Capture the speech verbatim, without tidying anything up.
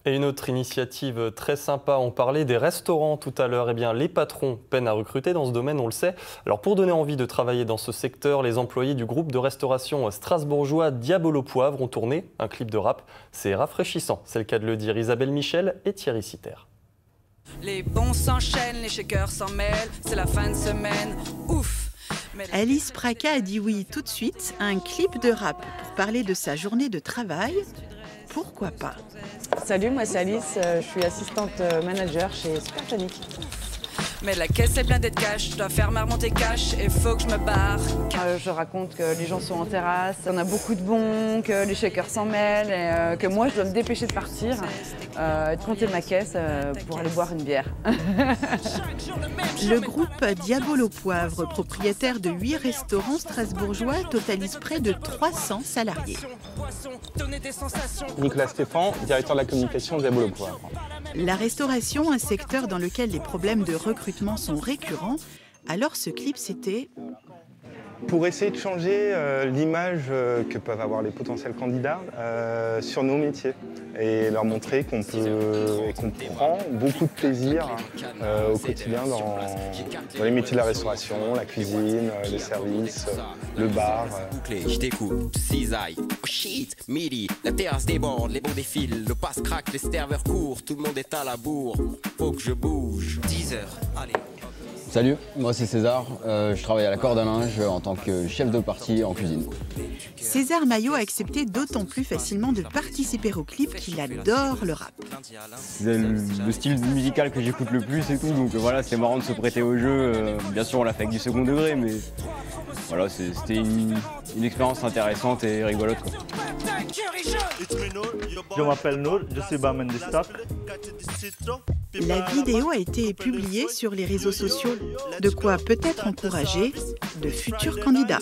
Et une autre initiative très sympa, on parlait des restaurants tout à l'heure. Eh bien, les patrons peinent à recruter dans ce domaine, on le sait. Alors, pour donner envie de travailler dans ce secteur, les employés du groupe de restauration strasbourgeois Diabolo Poivre ont tourné un clip de rap. C'est rafraîchissant, c'est le cas de le dire. Isabelle Michel et Thierry Citer. Les bons s'enchaînent, les shakers s'en mêlent, c'est la fin de semaine, ouf! Alice Praca a dit oui tout de suite à un clip de rap pour parler de sa journée de travail. Pourquoi pas? Salut, moi c'est Alice, je suis assistante manager chez Supersonic. Mais la caisse est blindée de cash, je dois faire ma remontée cash et faut que je me barre. Euh, je raconte que les gens sont en terrasse, on a beaucoup de bons, que les shakers s'en mêlent et euh, que moi je dois me dépêcher de partir euh, et de compter ma caisse euh, pour aller boire une bière. Le groupe Diabolo Poivre, propriétaire de huit restaurants strasbourgeois, totalise près de trois cents salariés. Nicolas Stéphane, directeur de la communication de Diabolo Poivre. La restauration, un secteur dans lequel les problèmes de recrutement sont récurrents, alors ce clip c'était... Pour essayer de changer euh, l'image euh, que peuvent avoir les potentiels candidats euh, sur nos métiers et leur montrer qu'on peut et qu'on prend beaucoup de plaisir euh, au quotidien dans, dans les métiers de la restauration, la cuisine, euh, les services, euh, le bar. Euh. Je découpe, cisaille, oh shit, midi, la terrasse déborde, les bons défilent, le passe craque, les serveurs courent, tout le monde est à la bourre, faut que je bouge. dix heures, allez. Salut, moi c'est César, euh, je travaille à la corde à linge en tant que chef de partie en cuisine. César Maillot a accepté d'autant plus facilement de participer au clip qu'il adore le rap. C'est le, le style musical que j'écoute le plus et tout, donc voilà, c'est marrant de se prêter au jeu. Euh, bien sûr on l'a fait avec du second degré, mais voilà, c'était une, une expérience intéressante et rigolote, quoi. Je m'appelle Nour, je suis barman du Stock. La vidéo a été publiée sur les réseaux sociaux, de quoi peut-être encourager de futurs candidats.